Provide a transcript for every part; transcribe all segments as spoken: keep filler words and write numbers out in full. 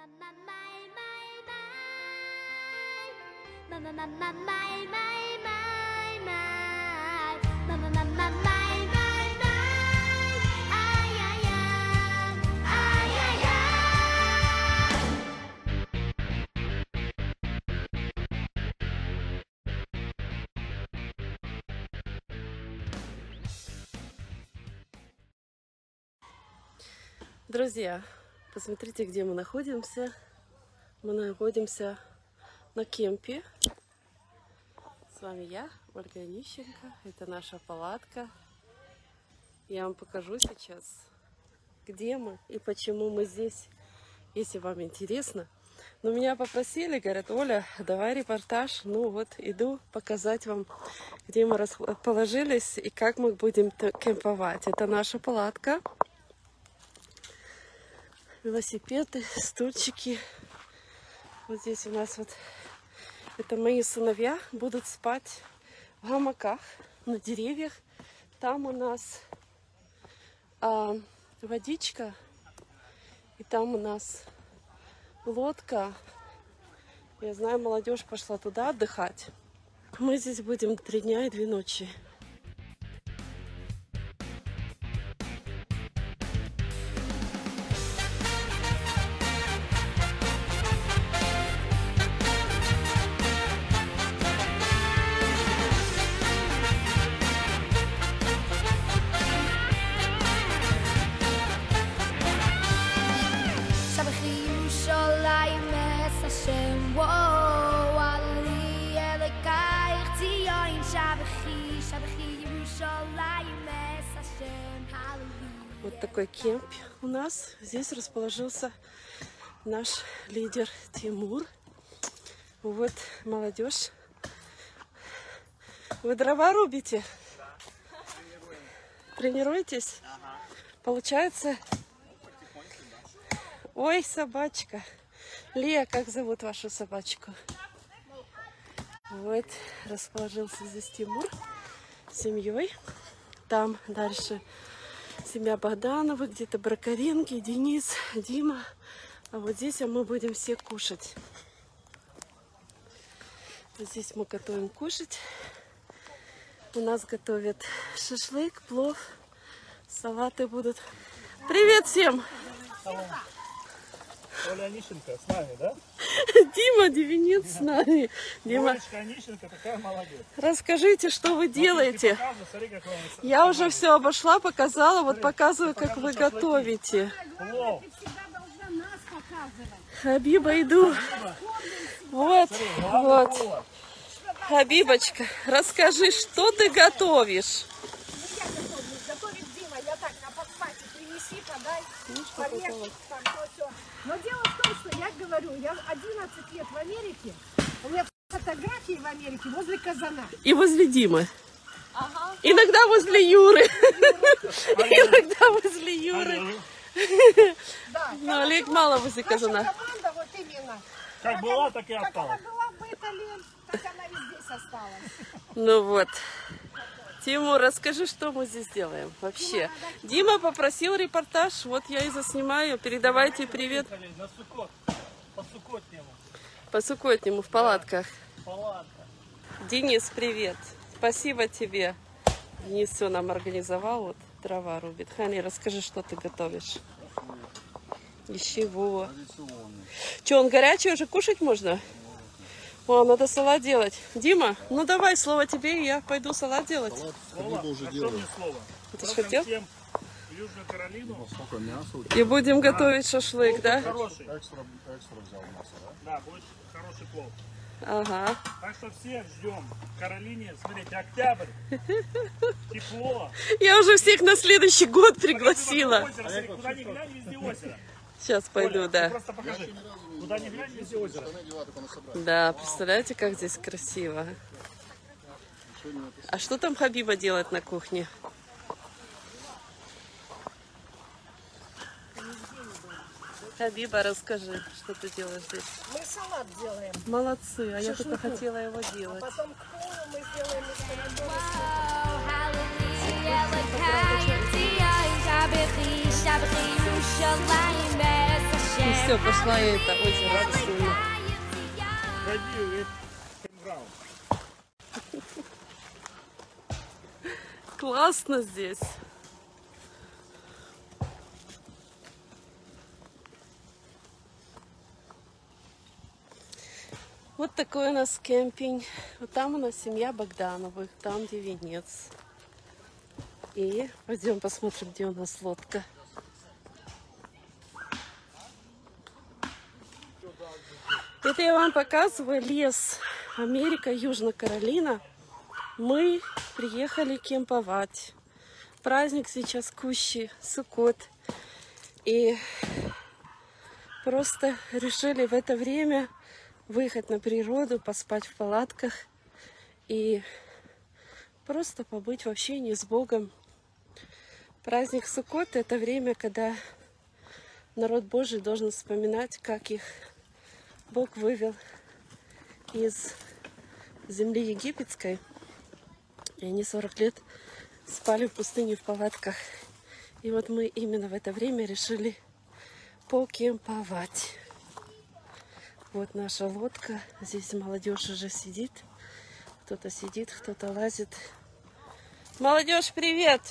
Друзья, посмотрите, где мы находимся. Мы находимся на кемпе. С вами я, Ольга Онищенко. Это наша палатка. Я вам покажу сейчас, где мы и почему мы здесь, если вам интересно. Но меня попросили, говорят: Оля, давай репортаж. Ну вот, иду показать вам, где мы расположились и как мы будем кемповать. Это наша палатка. Велосипеды, стульчики. Вот здесь у нас вот, это мои сыновья будут спать в гамаках на деревьях. Там у нас а, водичка, и там у нас лодка. Я знаю, молодежь пошла туда отдыхать. Мы здесь будем три дня и две ночи. Вот такой кемп у нас. Здесь расположился наш лидер Тимур. Вот молодежь. Вы дрова рубите? Тренируетесь? Получается? Ой, собачка. Лия, как зовут вашу собачку? Вот расположился здесь Тимур с семьей. Там дальше семья Богданова, где-то Браковенки, Денис, Дима. А вот здесь а мы будем все кушать. Вот здесь мы готовим кушать. У нас готовят шашлык, плов, салаты будут. Привет всем! Оля Онищенко с нами, да? Дима Девинец с нами. Дима, Олечка Онищенко такая молодец. Расскажите, что вы делаете? Смотри, как вам... Я уже все обошла, показала. Вот показываю, как вы готовите. Плов. Хабиба, иду. Вот, вот. Хабибочка, расскажи, что ты готовишь? Готовит Дима, я так на подхвате принеси, подай, порежь, там то все. Но дело в том, что я говорю, я одиннадцать лет в Америке, у меня фотографии в Америке возле казана. И возле Димы. Ага. Иногда возле Юры. Иногда возле Юры. Да. Но Олег мало возле казана. Наша команда вот именно. Как была, так и Как она осталась. была в Италии, так она и здесь осталась. Ну вот. Тимур, расскажи, что мы здесь делаем вообще. Дима попросил репортаж, вот я и заснимаю. Передавайте привет. На Суккот. По Суккотнему. По Суккотнему в палатках. Палатка. Денис, привет. Спасибо тебе. Денис все нам организовал, вот дрова рубит. Хани, расскажи, что ты готовишь. Из чего? Че, он горячий, уже кушать можно? О, надо салат делать. Дима, ну давай, слово тебе, и я пойду салат делать. Салат Хабиба уже а делает. Слово? Ты же хотел? Всем в Южную Каролину. Сколько мяса? И будем готовить шашлык, да? Хороший. Экстра, экстра взял мясо, да? Да, будет хороший плов. Ага. Так что всех ждем в Каролине. Смотрите, октябрь. Тепло. Я уже всех на следующий год пригласила. Озеро, смотри, куда ни глянь, везде озеро. Сейчас пойду, Оля, да. Просто покажи. Куда ни глянь, везде озеро. Да, представляете, как здесь красиво. А что там Хабиба делает на кухне? Хабиба, расскажи, что ты делаешь здесь. Мы салат делаем. Молодцы, а я Шашлыку. только хотела его делать. Потом к полу мы сделаем из И все, пошла я это озеро рисую. Ходи в этот кампграунд. Классно здесь. Вот такой у нас кемпинг. Вот там у нас семья Богдановых, там где венец. И пойдем посмотрим, где у нас лодка. Это я вам показываю лес. Америка, Южная Каролина. Мы приехали кемповать. Праздник сейчас кущи, Суккот. И просто решили в это время выехать на природу, поспать в палатках и просто побыть в общении с Богом. Праздник Суккот — это время, когда народ Божий должен вспоминать, как их Бог вывел из земли египетской. И они сорок лет спали в пустыне в палатках. И вот мы именно в это время решили покемповать. Вот наша лодка. Здесь молодежь уже сидит. Кто-то сидит, кто-то лазит. Молодежь, привет!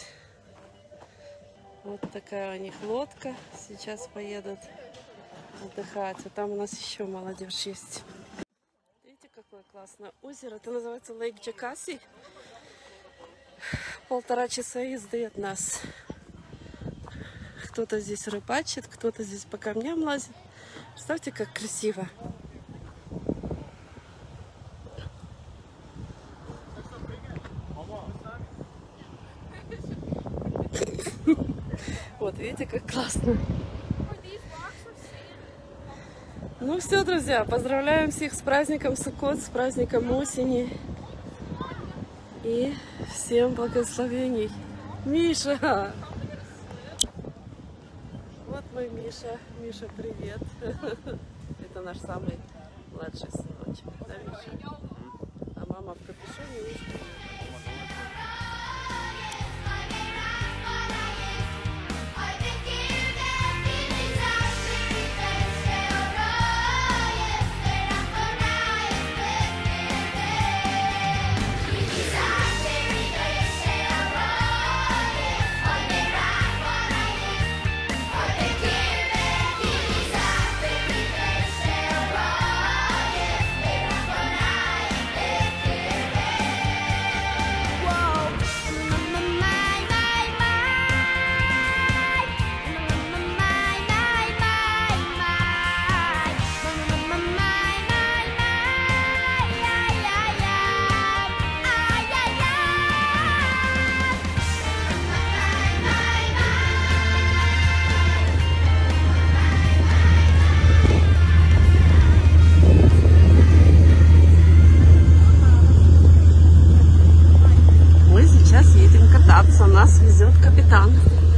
Вот такая у них лодка. Сейчас поедут отдыхать. А там у нас еще молодежь есть. Видите, какое классное озеро. Это называется Лейк Джакаси. Полтора часа езды от нас. Кто-то здесь рыбачит, кто-то здесь по камням лазит. Представьте, как красиво. Вот, видите, как классно. Ну все, друзья, поздравляем всех с праздником Суккот, с праздником осени. И всем благословений. Миша! Вот мой Миша. Миша, привет. Это наш самый младший сыночек. Да, Миша? А мама в капюшоне. Мишка. Нас везет капитан.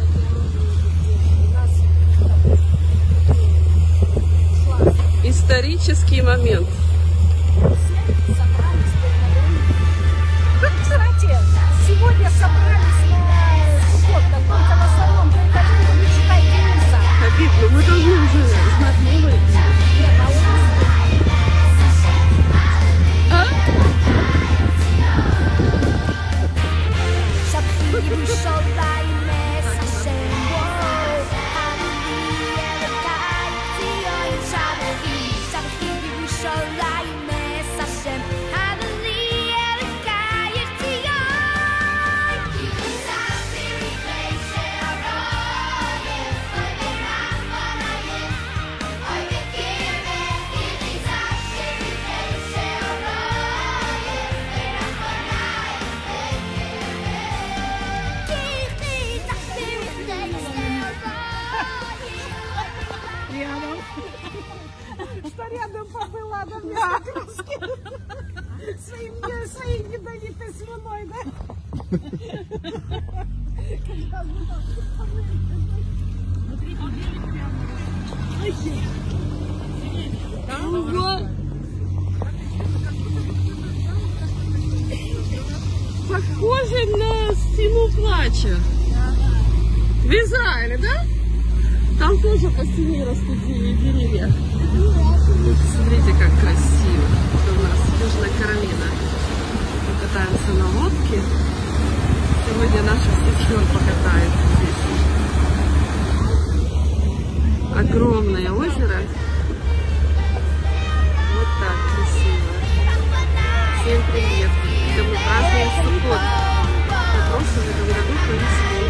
Исторический момент. Кстати, сегодня собрались на Суккот, только в основном прихожу, не читай Дениса. Обидно, мы должны уже знать новые. А? Что рядом побыла, да, вместо кружки. Своим, своей ядовитой слюной, да? Ого! Похоже на стену плача. В Израиле, да? Там тоже по стене растут деревья. Смотрите, как красиво. Это у нас Южная Каролина. Мы катаемся на лодке. Сегодня наша сестра покатается здесь. Огромное озеро. Вот так красиво. Всем привет. Это мы празднуем Суккот. На прошлом этом году повезло.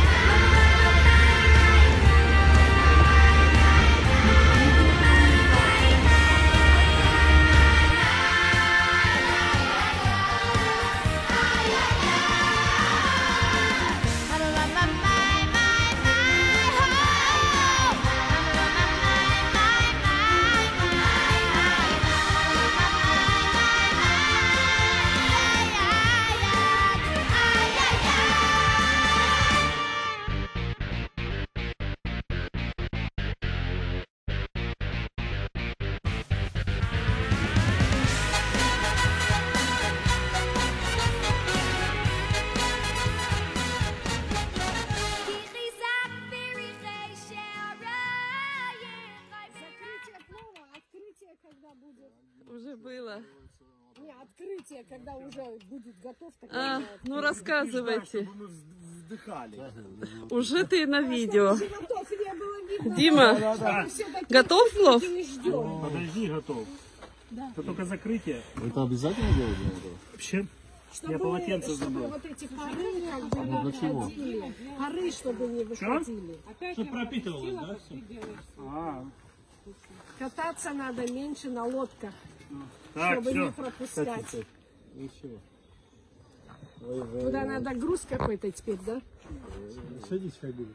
Уже было. Не, открытие, когда уже будет готов. А, ну рассказывайте. Чтобы мы вдыхали. Уже ты на видео. Животов не было видно. Дима, Что мы все такие готов плов? не ждем. Подожди, готов. Это только закрытие. Это обязательно делать надо? Вообще, Чтобы, я полотенце чтобы забыл. вот эти пары как бы Ну, не для чего? выходили. Пары, чтобы не выходили. Чтобы пропитывалось, да? Все? А, Кататься надо меньше на лодках, так, чтобы не все. пропускать. Ничего. Туда надо груз какой-то теперь, да? Садись, Хабиб.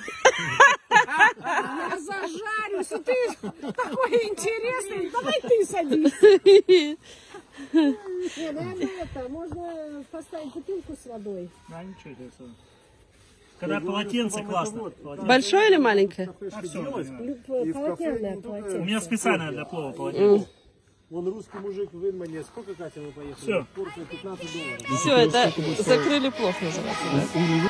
Я зажарюсь, и ты такой интересный. Давай ты садись. Не, наверное, это, можно поставить бутылку с водой. Да, ничего себе. Когда полотенце классно. Полотенце. Большое или маленькое? А, всё, Лю- Полотняное У полотенце. меня специальное для плова полотенце. Вон русский мужик в Инмане. Сколько, Катя, мы поехали? Все. Порция пятнадцать долларов. Все, это закрыли плов называется. Да?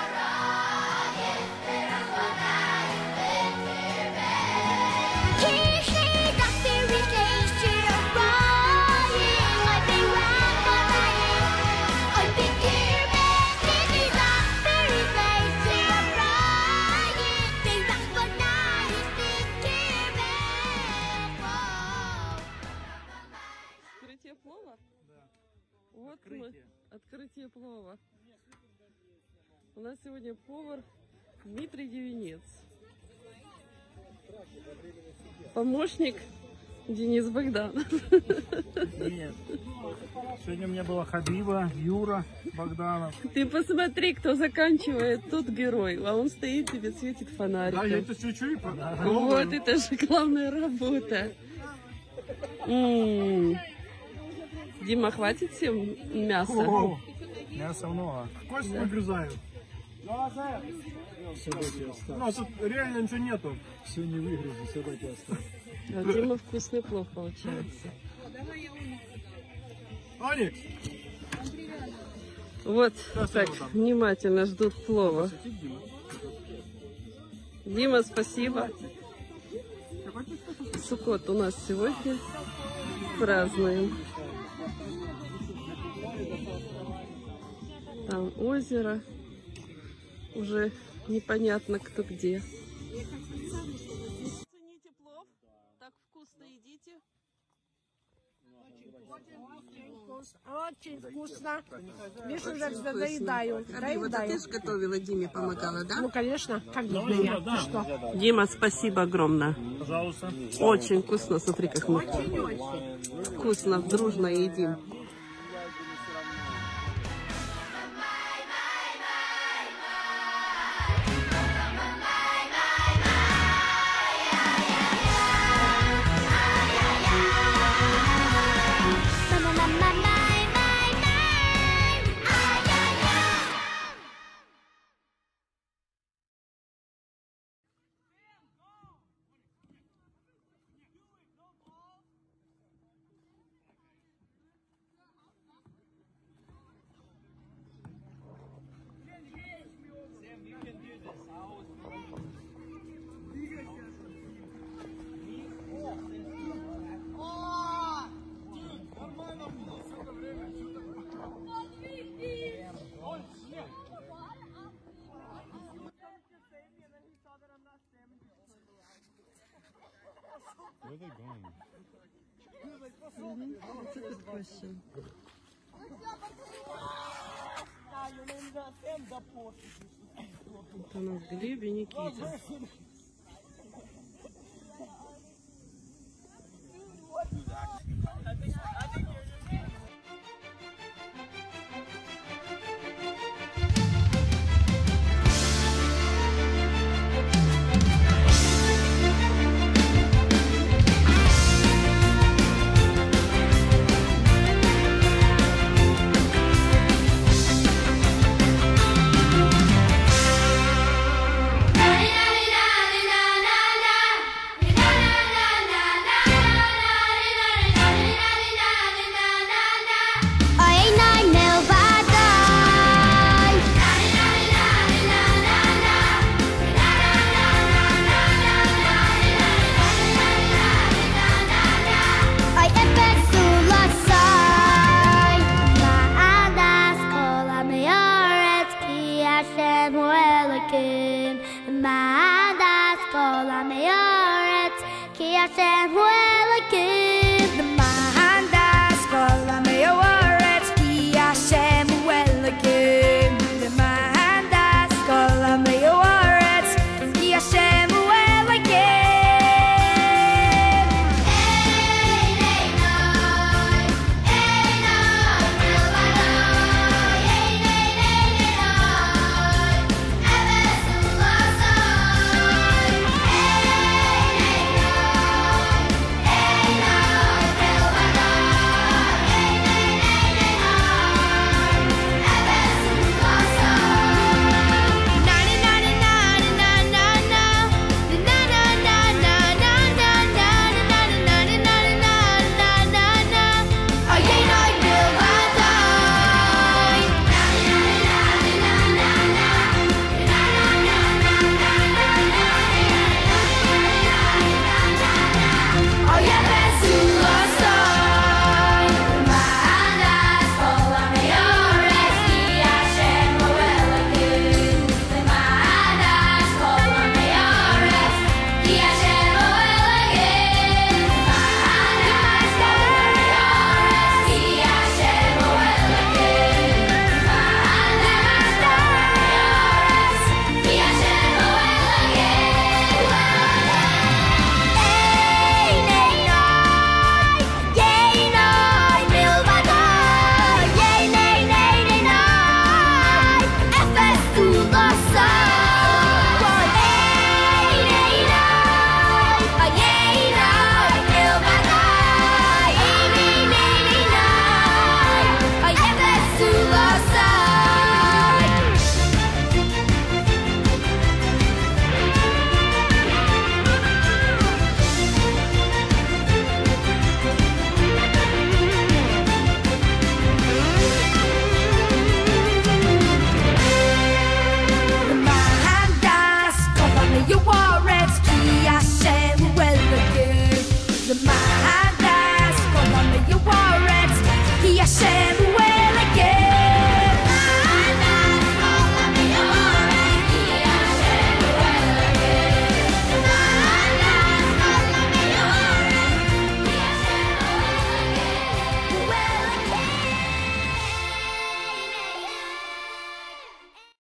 Открытие плова? Вот мы, открытие плова. У нас сегодня повар Дмитрий Девинец. Помощник Денис Богданов. Нет. Сегодня у меня была Хабиба, Юра Богданов. Ты посмотри, кто заканчивает, тот герой, а он стоит тебе светит фонариком. А я это чуть-чуть. Вот это же главная работа. М-м. Дима, хватит всем мяса? О, мяса много. Кость выгрызаю. У нас тут реально ничего нету. Все не выгрузил, все так и оставил. А у Димы вкусный плов получается. Алекс, Вот так внимательно ждут плова. Дима, спасибо. Суккот у нас сегодня празднуем. Там озеро. Уже непонятно кто где. Цените плов. Так вкусно едите. Очень вкусно. Видишь, уже доедаю. Хаbiba, да ты же готовила, Диме помогала, да? Ну, конечно, как бы я. Ты что? Дима, спасибо огромное. Пожалуйста. Очень вкусно. Смотри, как мы вкусно, дружно едим. Where are they going? Good question. Это у нас Глеб и Никита. Ma'adas kol ha'me'oretz ki Hashem hu Elokim.